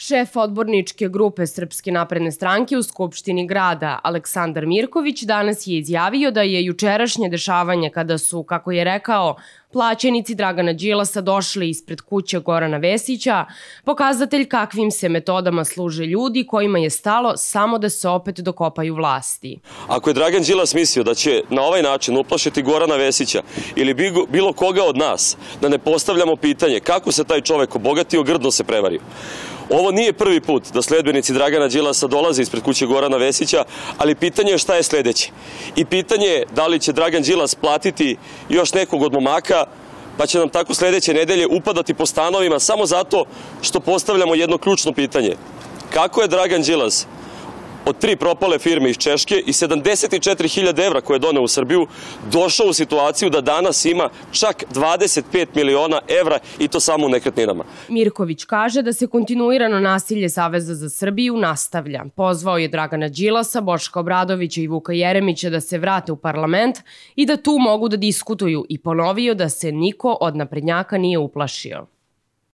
Šef odborničke grupe Srpske napredne stranke u Skupštini grada, Aleksandar Mirković, danas je izjavio da je jučerašnje dešavanje kada su, kako je rekao, plaćenici Dragana Đilasa došli ispred kuće Gorana Vesića, pokazatelj kakvim se metodama služe ljudi kojima je stalo samo da se opet dokopaju vlasti. Ako je Dragan Đilas mislio da će na ovaj način uplašiti Gorana Vesića ili bilo koga od nas, da ne postavljamo pitanje kako se taj čovek obogatio, grdno se prevario. Ovo nije prvi put da sledbenici Dragana Đilasa dolaze ispred kuće Gorana Vesića, ali pitanje je šta je sledeće. I pitanje je da li će Dragan Đilas platiti još nekog od momaka, pa će nam tako sledeće nedelje upadati po stanovima samo zato što postavljamo jedno ključno pitanje. Kako je Dragan Đilas od 3 propale firme iz Češke i 74.000 evra koje je doneo u Srbiju došao u situaciju da danas ima čak 25 miliona evra i to samo u nekretninama? Mirković kaže da se kontinuirano nasilje Saveza za Srbiju nastavlja. Pozvao je Dragana Đilasa, Boška Obradovića i Vuka Jeremića da se vrate u parlament i da tu mogu da diskutuju i ponovio da se niko od naprednjaka nije uplašio.